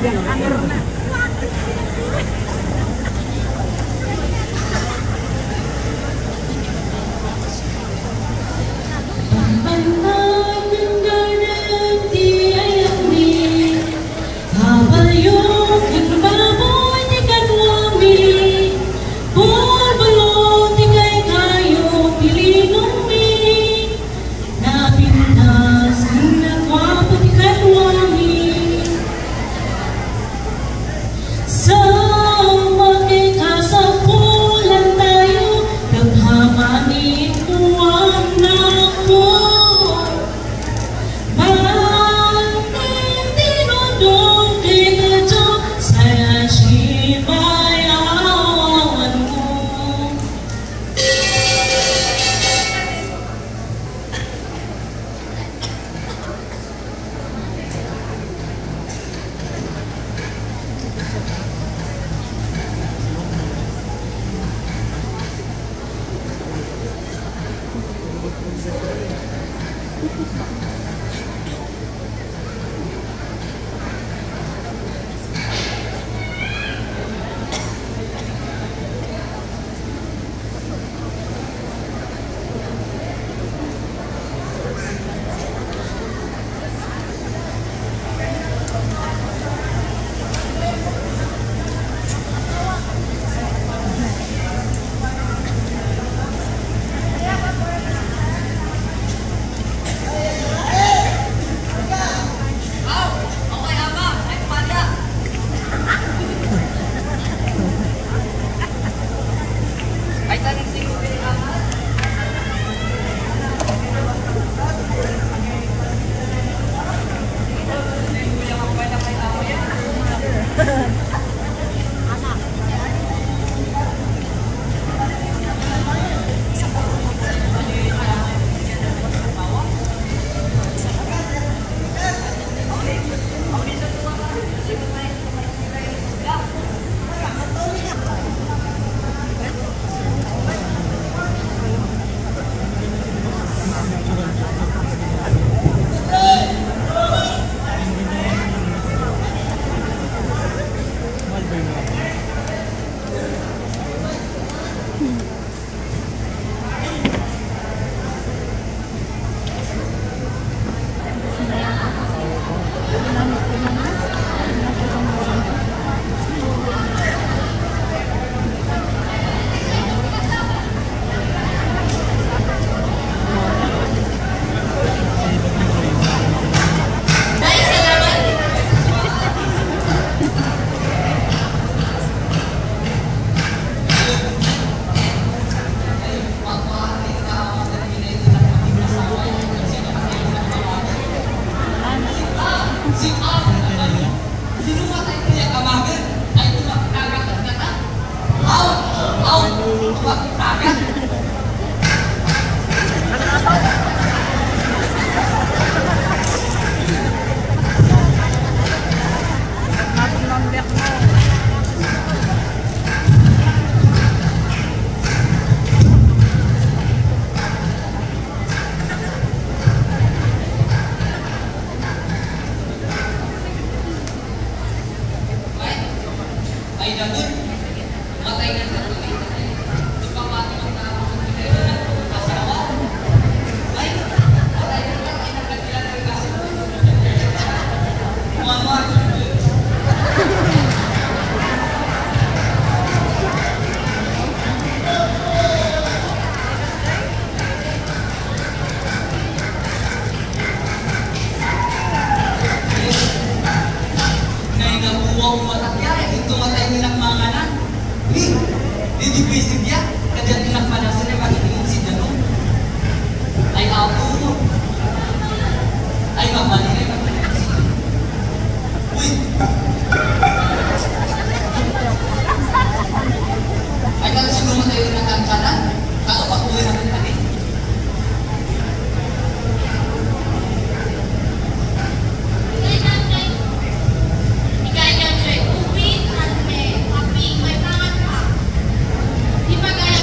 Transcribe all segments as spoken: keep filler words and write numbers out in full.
Di ba guys?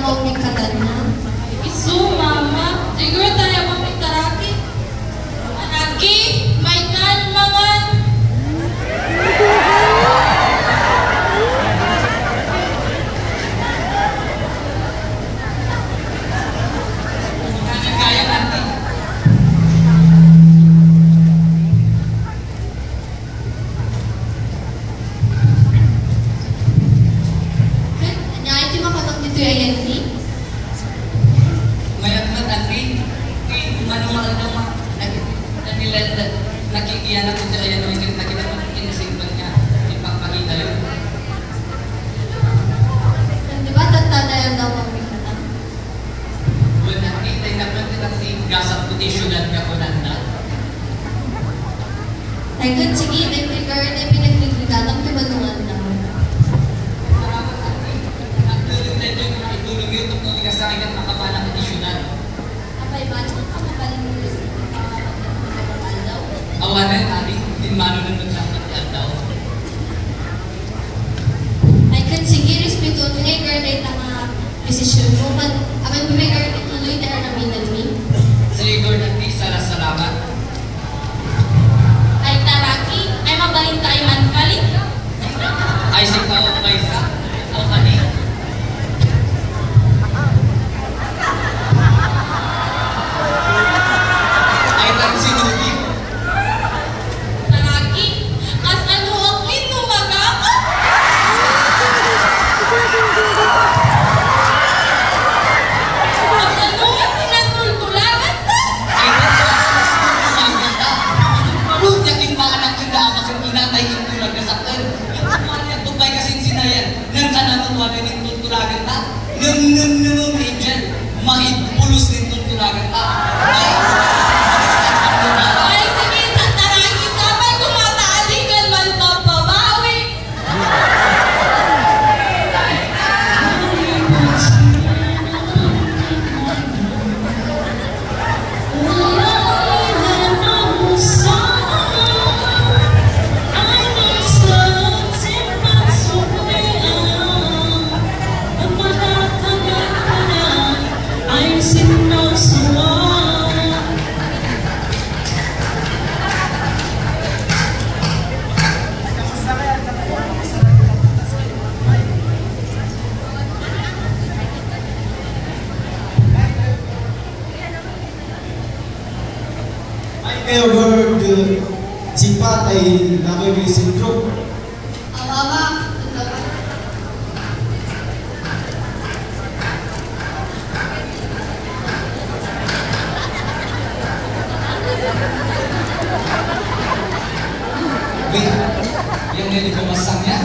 mamikatan na. Isu, mama. Siguro tayo mamitaraki. Anaki, may kalmangan. Kaya natin. Anya, iti makatang dito ay Andy? Mayat na tantri. Manumal daw ma. Nakikiyan ako sa ayan ng ikit. Nakita mo kinasimpan niya. Ipagpakita yun. Di ba tatanayan daw mamikatan? Well, nakita yung napantin ang gasap puti syudad ka po nanda. Ay, good, sige, may trigger na pinagligligatan ang pimanungan na. Maramot tantri. Nagtulog na yun. Itulog yun. Ito kung ikasakit at makapalang puti syudad. Apay, ba naman ka mapaling mo rin daw? Awanan natin. Tinmano na nagsasakitan daw. Ay, good, sige, respeto mo nga, girl, ay tama desisyon mo. Man, aman mo may girl, tuloy na araminan mi. Sige, Lord, at least salamat. Ay taraki, ay mabalin tayo man kali. Ay, sikaw o kaisa. O kani. Ay, nagsinubi. Taraki, as ano ang minumagaka? As ano ang tinatultulagan ta? Ay, nagsinubi. Lord, yakin mga anak yung daan kasi inatay yung tulag na saktan. Yung mga niya, tubay kasing sinayan. Nang kanamatuan na yung tultulagan ta. Nang nang nang angel. Mahipulos ng tultulagan ta. Ay, Ay sige, sa taraki sabay kumataalikan man papabawi. I heard uh, si Pat ay nakabili syndrome. Awawa, totoo. wait. Yung nili pumasang niya.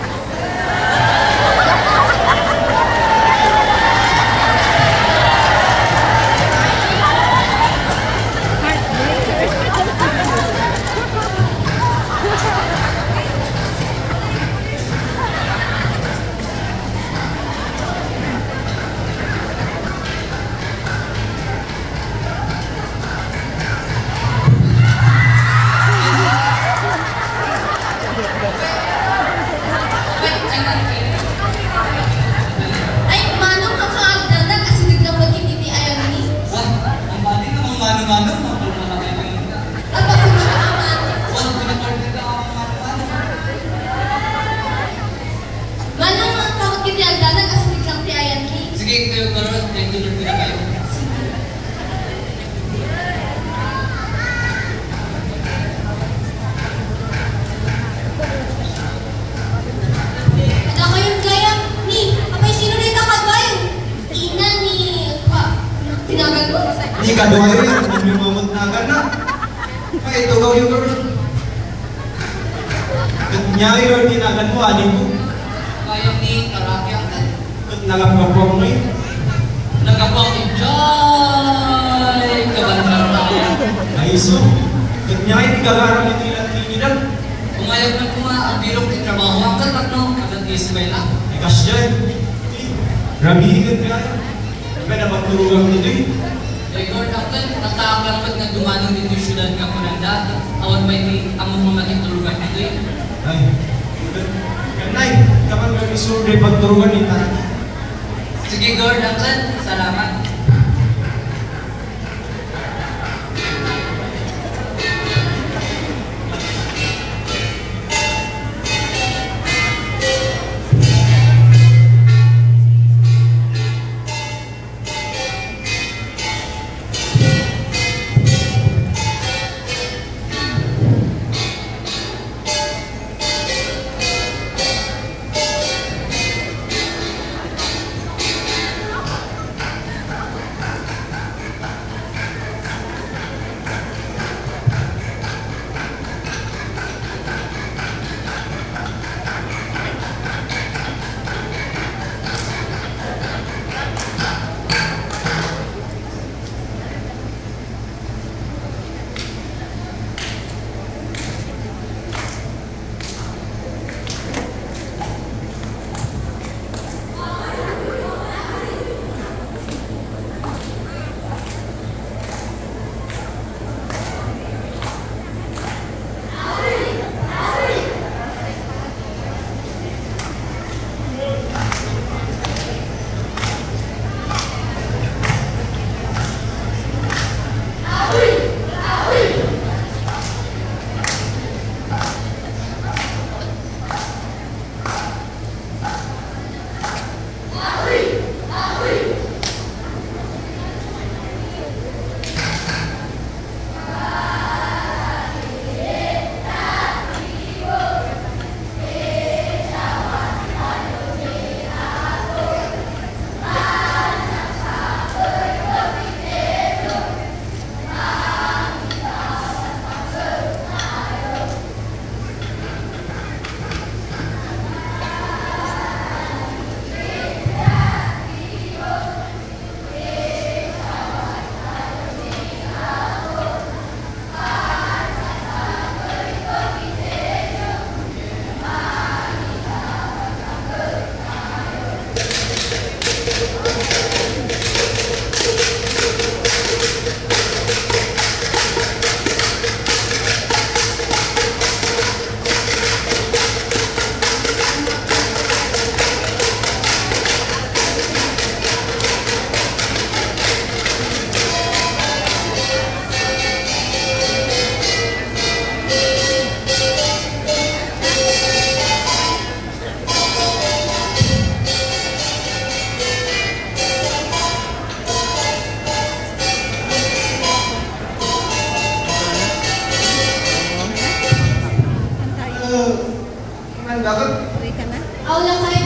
Ay, manong kakaagdanan kasi biglang magkititi ayaw ni. Wah, ang bali namang mano-mano. Mapulmalaki ko yun. At bakit siya aman? Wah, pinapartin ka ako ng mano-mano. Manong ang kakakiti agdanan kasi biglang ti ayaw ni. Sige, kayo karoon. May tulog ko na kayo. Ada ko yung gayam ni. Apay, sino na itakagay? Ina ni... Pa, tinagal mo? Di ka doon rin, hindi mo magnagan na. Ay, ito gaw yung girl. Kat niya yun, tinagan mo, anin mo. Kaya ni Karaki ang tan. Kat nagapapong mo yun. Nagapang enjoy! Kabandang tayo. Ay, so, kat niya yun, gagarang ito ilang tinidan. Pumayag na kuma ang birong di trabaho. Ang katat no, katat ismay lang. Ikas dyan. Rabihigan ka yun. Kaya na magturugang nito yun. Eh, Lord, ang kan, natakalapad nga dumanong dito yung syudad nga kunanda. Awan ba iti among mga magitulugan dito eh. Ay, kanay, kaman kami survey pagturugan ni Tati. Sige, Gord, Uncle. Salamat. Aula kayo.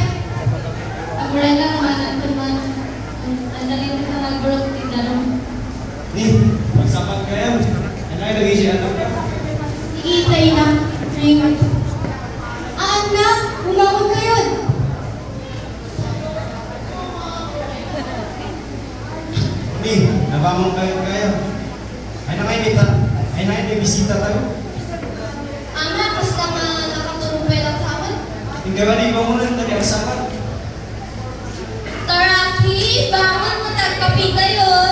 Umbrella naman ang tuman. Ang dali ko na nag-broke din dalaw. Ni, magsapat kayo. Ano ay lagi siya anak ka? Iitay na. Raymond. Ah, anak! Bumangon kayo! Ni, nabangon kayo kayo. Ay na kayo nita. Ay na kayo bisita tayo. Anak, basta nga nakatulupay lang sa akin. Tinggal ni bangunan tadi ang sapat. Taraki, bangon mo, nagkapita yun.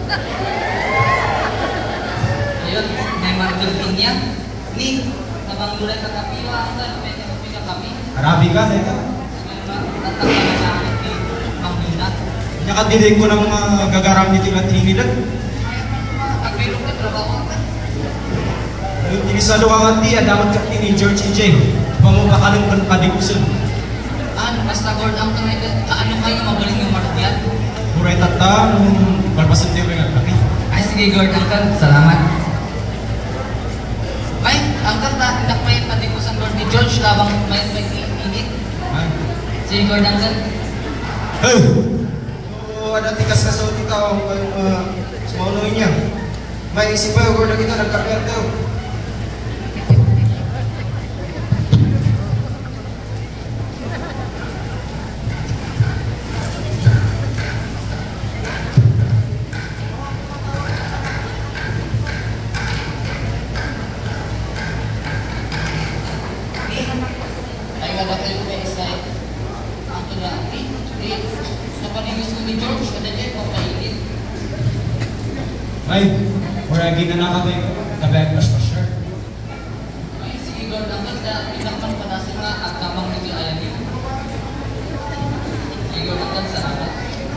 Ayun, may Marcel Pinya. Ni, nabang dulay ka kapiwa, ang ka, may kapi ka kami. Arabi ka, teka. Tatanggal na namin ni Mang Binat. Nakatidig ko ng mga gagaram dito na Trinidad. Agbilog na trabaho ka. Yung tinisalo ka nga ti, dapat ka ni George E J. Pamumakalang kan padikusun. Ano, basta Gord, ang kanay ka, kaano kayo magaling yung Martial? Muray tata, nung balbasan tayo nga laki. Ay, sige Gord, Uncle, salamat. Ay, Uncle, ta, hindi may padikusan Gord ni George, labang may may init. Ay. Sige Gord, Uncle. Hey! So, ada tikas ka sa uti tao kayong uh, sumaunuin niya. May isip pa yung gorda kita, nagkapiat daw. Ay, wala kayo may isa. Ang tula, eh, eh, napanigis ko ni George, kada dyan, o kainin. Ay, mura ginana ka tayo. Kabay plus pa sure. Ay, sige Gord, Uncle, da, pinakman panasin nga, at kamang nag-ayanin. Sige Gord, Uncle, salamat.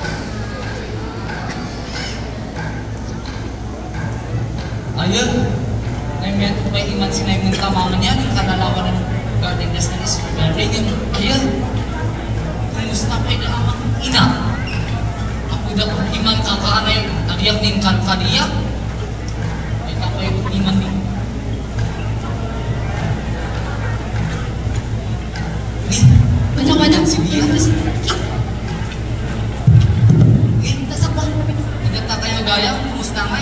iyak ning kalkadiyak. Ay tapay ko ni man din. Ni, Manang-manang. si Dia. Ni, Tasak ba? nagkata kayo gaya, kumusta ngay?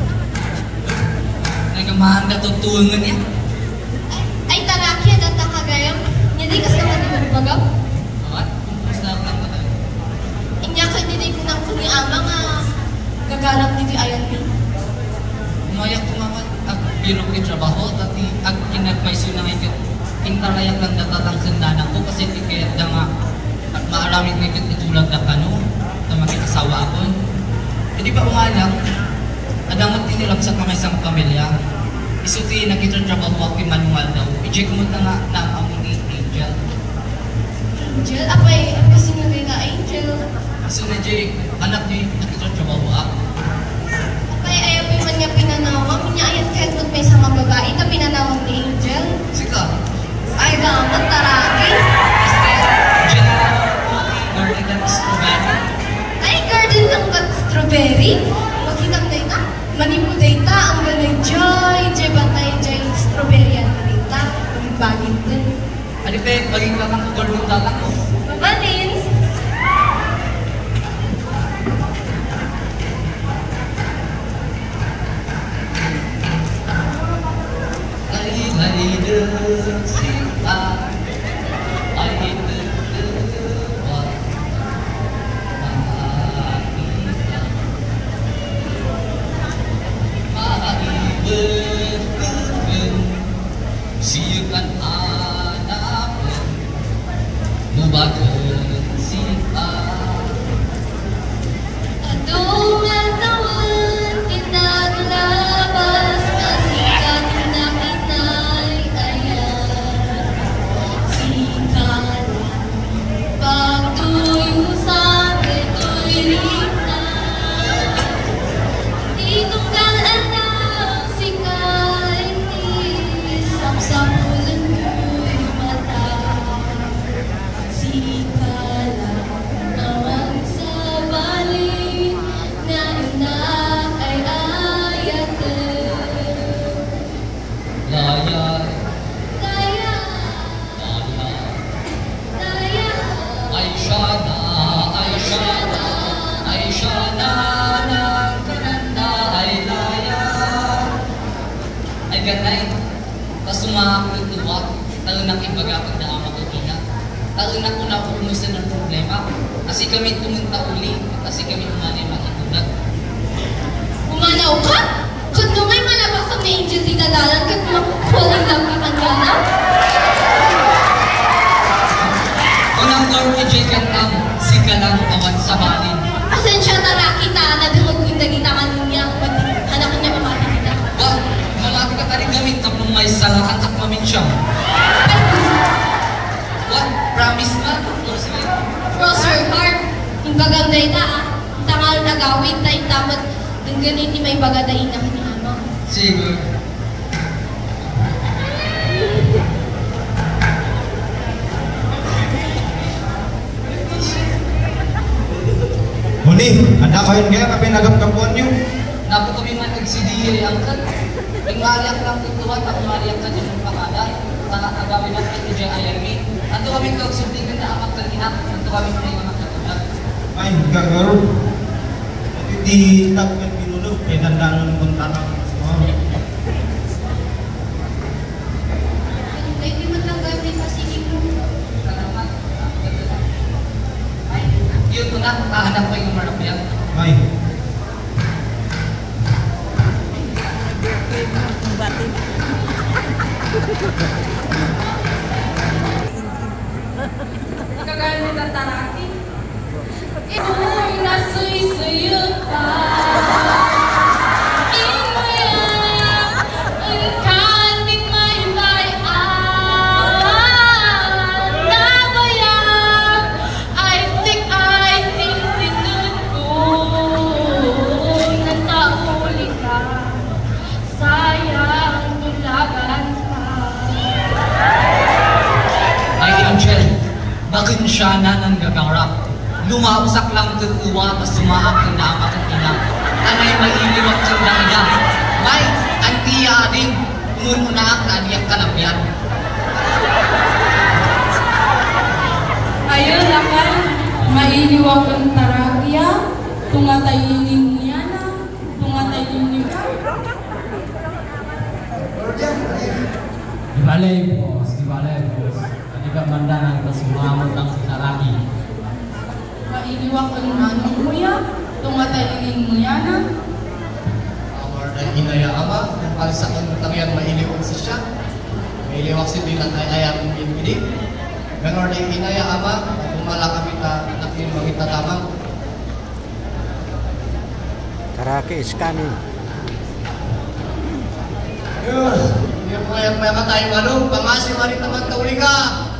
Nagamahan na tutulungan niya. Ay, tarakya data kagayam. Hindi kas naman di magbagaw. What? Kumusta ka lang ba tayo? Inya ka din ko nang kuni ama nga gagarap dito ayan mi. Umayak kumamat ag birok ni trabaho tati ag kinagpaiso na ngay kat intarayak lang datatang sandanan ko kasi di kaya da nga at maaramit ngay kat itulad na kano na makikasawa ako. Hindi ba umalang adamot din nilang sa kamay sang pamilya isuti nakita-trabaho ako kay manual daw i-check mo na nga na ang ni Angel. Angel, apay, kasi nga kay ka Angel. So na Jake, anak ni nakita-trabaho ako. Apay, ayaw pa man nga pinanawag. Minya ayat kahit kung may isang mga babae na pinanawag ni Angel. Sika, Ay, gamot, taraki. General Garden and Strawberry. Ay, garden ng gat strawberry. Magkitang data. Manipo data. Ang ganay joy. Joy bantay joy strawberry ang data. Magbagin din. Ano pa yung baging kakang ugal ng talang ko? Mabalin. Lay-lay ng sita ay nagdawa makakita maibigin siyakan hanapin mubagan sita Adungan taon, kinaglabas, kasikat na kinay ayan. Sikat, pagtuyo sa keto'y rinay. Tinunggal anak, sikay, isap-sap ulan ko'y mata. Sikala, naman sa bali, na inak ay ayatin. layay Kaya, lala kaya, ay siya na ay siya na ay siya na nagkaranda ay laya ay ganay tas sumakot tuwa talo na kibaga pag naama ko kina talo na ko na punusan ng problema kasi kami tumunta uli kasi kami umani makitulat umanaw ka? Kung ngay malabas ang angel di dadalan, kat makukulang lang ka kanya na? unang door ni Jake and Tam si Galang awan sa balin Pasensya tara kita, nadungog ko yung dagitangan niya. Anak ko niya mamati kita. ba malaki ka taring gamit tapos may salahat at mamin siya Ay, what promise na or sige cross your heart. Yung kaganday na ah. Tangal na gawin na yung tamat. Yung ganiti may bagadain na kinama. sige Muni, anak kayo kaya kapag nagapkapuan niyo. Napo kami man nagsidiya ang kan. Ingaliak lang tutuwa at umaliak ka din ng pangalan. Tanga agawin natin ito dyan ayami. Ato kami kagsubtingan na amak kanina. Ato kami na yung amak katulad. Ay, gagaro. Di tapukan pinulo. Kaya nandanon kong tanang. Ay, di man lang gawin yung pasiging mo. Salamat. Ay, yun ko na. Kahanap ko yung marapyan. Ay, Kagaya ng taraki. Ito'y nasuy-suyo pa. Inuyan, ang kaning may bayan. Nabayag, ay sik ay sinsinun ko. Nagtauli ka, sayang tulagan ka. Ay, Angel, bakit siya na nang gagarap? Lumausak lang tutuwa, tas sumaak ng dama kong ina. anay mailiwag siyang nakina. May, ang tiya din, umununaak na niyang kalapyan. Ayun akan mailiwag ang taragya, tungatayin niya na, tungatayin niya ka. Di balay, bos. Di balay, bos. Tadi ka banda ng kasumamot ang saraki. Mailiwag ang manong kuya, tungatayin niya na. Amar na hinaya ama, kung palisakan mo tangyan mailiwag si siya. Mailiwag si bilang ay ayang bibidig. Ganor na hinaya ama, kung malakami ta, nakin mangita tamang. Taraki is coming. Yun, yung mga mga katayang manong, pangasi marit naman tauli ka.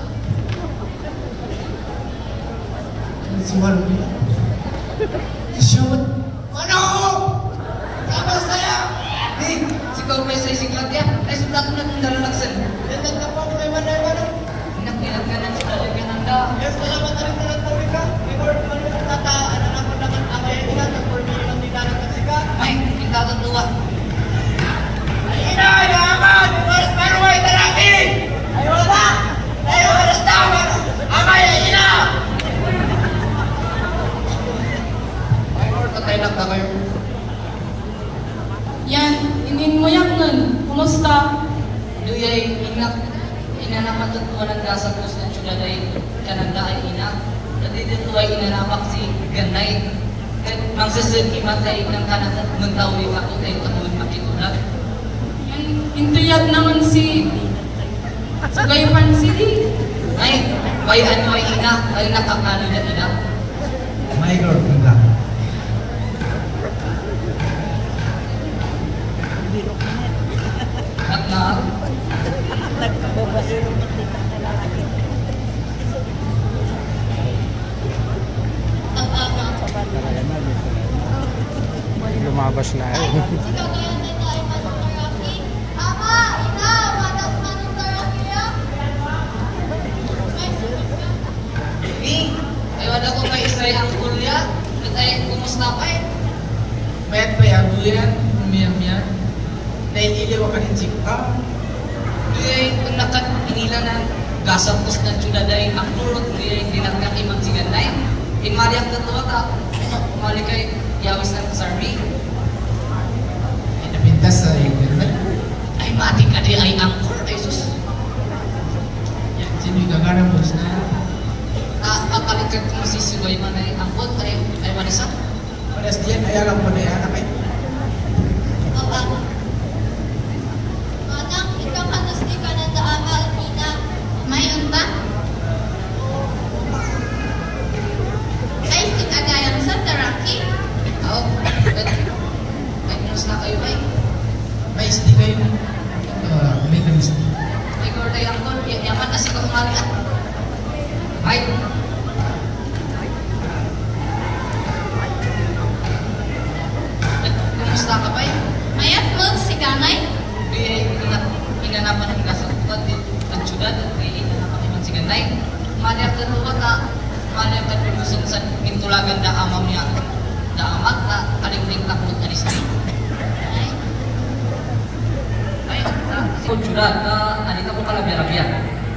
Si Manong niya. Siya mo. Manong! Tapos saya! Di, si kau may sa isiglat ya, ay sulat na kung dalalaksan. Yan nagtapang kay Manay Manong. Nakilag ka na sa talagang nanda. Yes, salamat na rin talang tauli ka. Record mo rin ang tata, ano na kung naman ang kaya nila, nag-four million ang dinarang kagsika. May, ikakatuwa. Ina, yaman! Mas maruay talaki! Ay wala! Ay wala sa tama! Amay, ina! Ay, Lord, patay lang na kayo. Yan, inin mo yan nun. Kumusta? Duyay, inak, ina na matutuwa ng dasal ko sa syudad ay kananda ay ina. Nadidito ay inanamak si Ganay. At mangsasad imatay ng kananda ng tawin ako tayo taon makitulat. Yan, intuyat naman si... Sugaypan sili. Ay, may ano ay ina, ay nakakano na ina. My God, ganda. At na, Lumabas na eh. Ikaw kaya nito ay manong taraki? Ama, ina, wadas manong taraki ya? May sunod ka. Di, ay wala ko kay Israel ang kulya. At ay, kumusta pa eh? Mayat pa yan, yan, umiyan-miyan. Nainiliwa ka rin sikta. Duyay, kung nakat inila ng gasapos ng syudad ay ang turot, duyay, dinagkang imang si Ganay. In Mariam tatuwa ta, umali kay Yawis ng Sarmi. Ay, napintas sa internet. Ay, mati ka di ay angkor, ay sus. Yan, sino yung gagana mo na? Ah, akalikat ko masisiway man ay angkot, ay, ay manisa. Panas diyan, ay alam mo na yan, ay. O, ama. Manang, ikaw kanas di ka ng daama, ina. May unta? Ay, sigagayang sa taraki? Oo, at, ay, kumusta kayo ay? May isti kayo. Uh, may namisti. Ay, gorday angkor, y- yaman na si ka umali at. Ay, at, kumusta ka ba eh? Mayat mo, si Ganay? Di ay, ina- inanapan ng gasapot, at syudad, at di inanapan imang si Ganay. Mali ang tatuwa ka, mali ang katulusan sa mintulagan da amam niya. Da amat na kalingling takot alisti. Ay, Ay, na, si syudad, na, anita ko kalabya-rabya.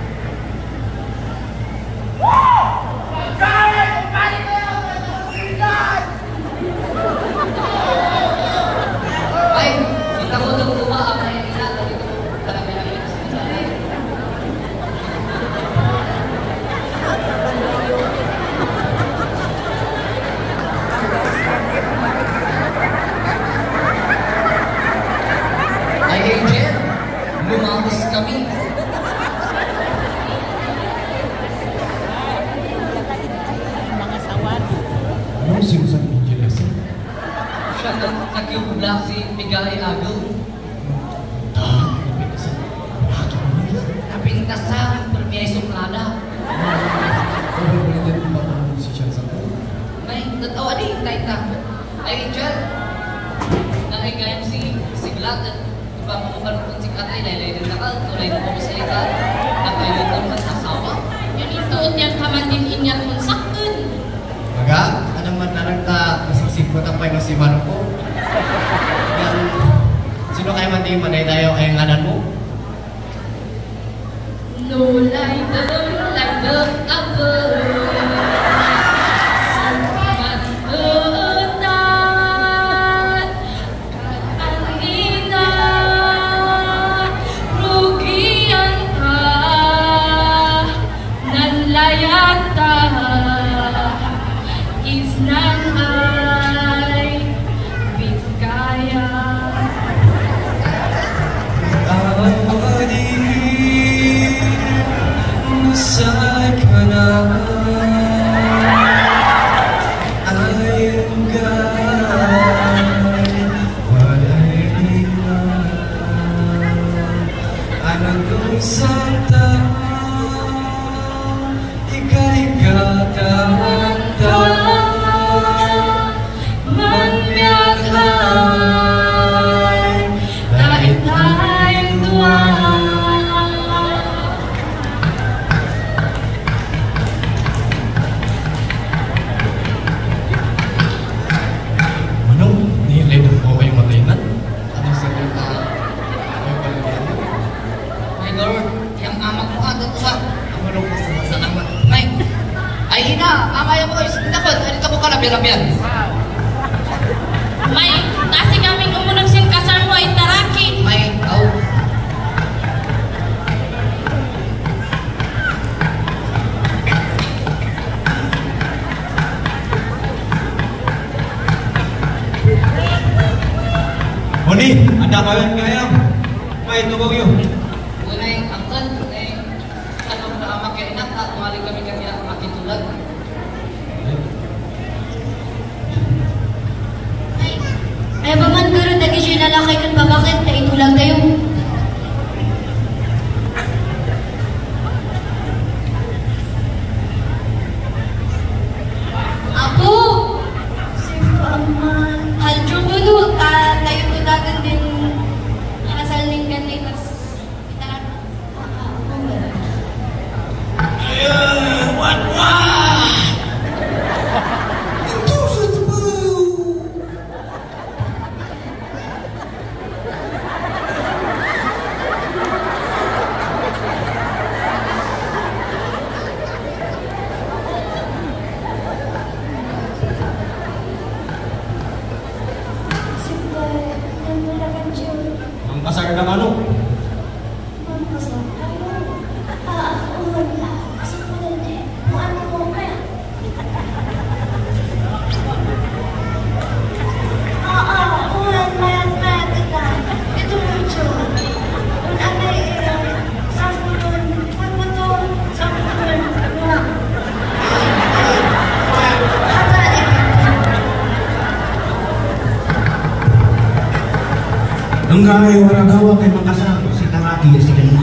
Ay, kita ko nung tuwa ang kaya ina, dito ko kalabya-rabya sa syudad. Ay, Angel, lumabas kami. Ano sinusabi ni Jelas? Siya na nag-iubla si Miguel Agaw. Napintasan, permiay suplada. May tatawa din, tayo ay Angel. Nakikayam si si Glad at ipapamukalukon si Katay, laylay din nakal, tulay na po sa ika, nakayutong ng asawa. Yan ituot yan kaman din inyat mong sakun. Maga, ano man na nagta, nasiksik ko tapay mo si Manong ko. Yan. Sino kayo man di manay tayo ay ngalan mo? No lighter, lighter above. May, kasi kami kumunag siyang kasar mo ay taraki. May, au. Moni, ada kalian kaya? May tubog yun. Unay, angkan, unay. Ano na amak kaya inak, at mali kami kami ang makitulad. Ay, paman garo, dagi siya lalakay kan babakit na itulang kayo. Ako! Si paman. Haljo ko no, ta, tayo tulagan din. Nakasal din ka na itas. Kita na. What, what? Ang kasar ng ano? Enggak, orang gawa kay Makassar si Taraki si Kena.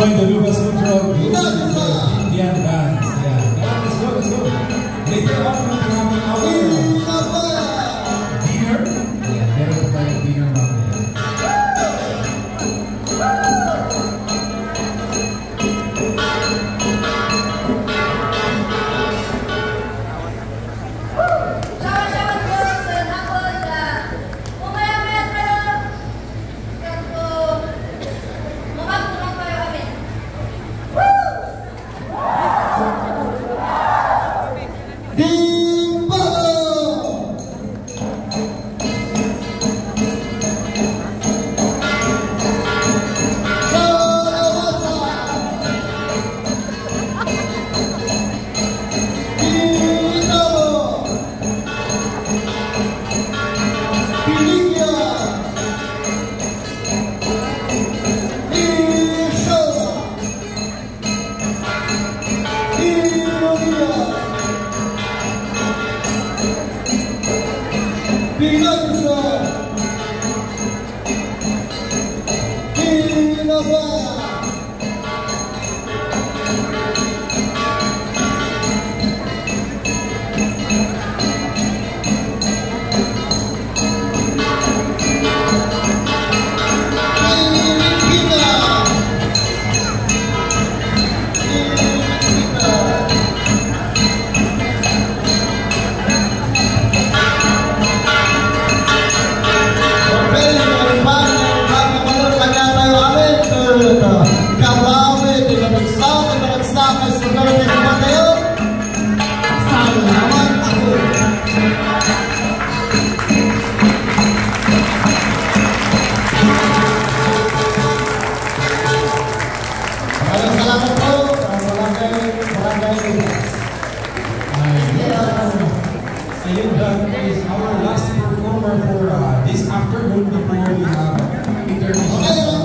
Join the Lubas Food Truck Indian Dance. Yeah, yeah, let's go, let's go. Later on, we'll be having our dinner. Yeah, meron po tayong dinner mamaya. Sama-sama po sa hapon na umaya-maya tayo. Kasi mamagtunong tayo kami. Ayun, that is our last performer for uh, this afternoon before we have intermission.